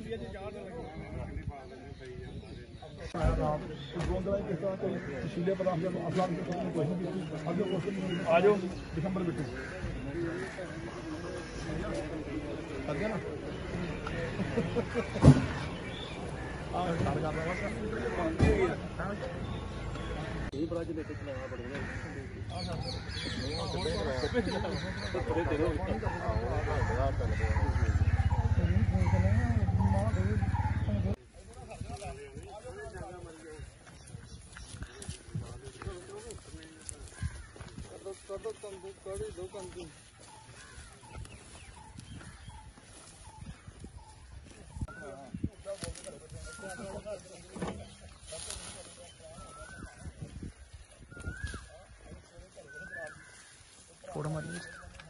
जाओ दिसंबर बिटू ना बड़ा जनरेटर चलाया फोटो मारिए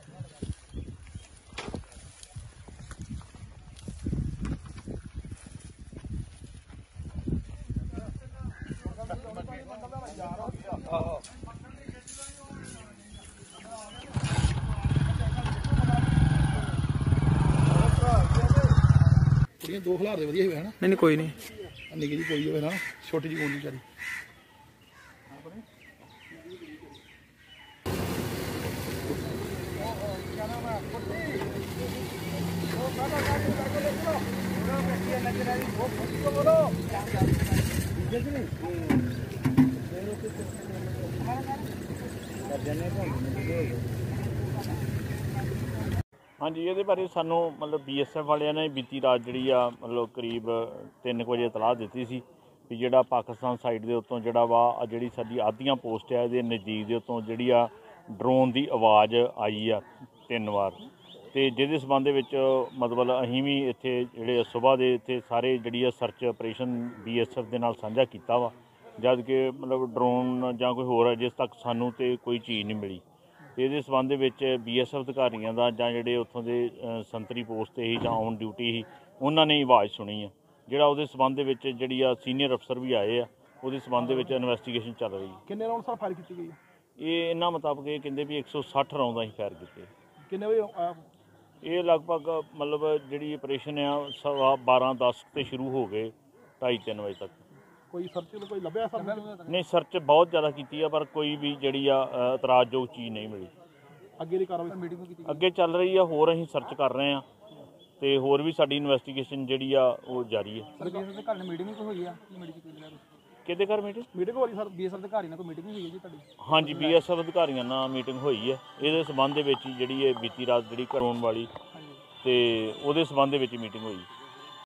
दो खिलार दे वधिया है ना नहीं कोई नहीं निकी जी कोई होवे ना छोटी जी कोई बेचारी हाँ जी ये बारे सानू मतलब BSF वालिया ने बीती रात जी मतलब करीब 3 बजे इतलाह दी सी भी जोड़ा पाकिस्तान साइड के उत्तों जोड़ा वा जी साडी आधियां पोस्ट है ये नज़दीक के उत्तों जी ड्रोन की आवाज़ आई आ 3 बार तो जिहदे संबंध मतलब असीं भी इत्थे जिहड़े सुबह के इत्थे सारे जी सर्च ऑपरेशन BSF दे नाल साझा कीता वा जद कि मतलब ड्रोन जां कोई होर जिस तक सानू तो कोई चीज़ नहीं मिली तो ये संबंध BSF अधिकारियों का जां जिहड़े उत्थों दे संतरी पोस्ट ही जां ऑन ड्यूटी ही उन्होंने आवाज़ सुनी है जिहड़ा उहदे संबंध जी सीनियर अफसर भी आए आ उहदे संबंध इन्वेस्टिगेशन चल रही है। किन्ने राउंड सर फायर की गई ये इन्हां मुताबिक ये कहंदे भी 160 राउंड असीं फायर किए। किन्ने बजे ये लगभग मतलब जी ऑपरेशन आ 12:10 से शुरू हो गए 2:30-3 बजे तक। कोई सर्च कोई लभ्या सर नहीं सर्च बहुत ज़्यादा की पर कोई भी जी इतराजयोग चीज़ नहीं मिली। अगे की कार्रवाई मीटिंग अगे चल रही है होर असीं सर्च कर रहे हैं तो होर भी साडी इन्वेस्टिगेशन जी जारी है। किहदे घर मीटिंग हो रही सर BSF अधिकारी नाल कोई मीटिंग हुई है जी तुहाडी? हाँ जी BSF अधिकारियों नाल मीटिंग हुई है ये संबंध जी बीती रात जी करवाउण वाली तो उहदे संबंध मीटिंग हुई।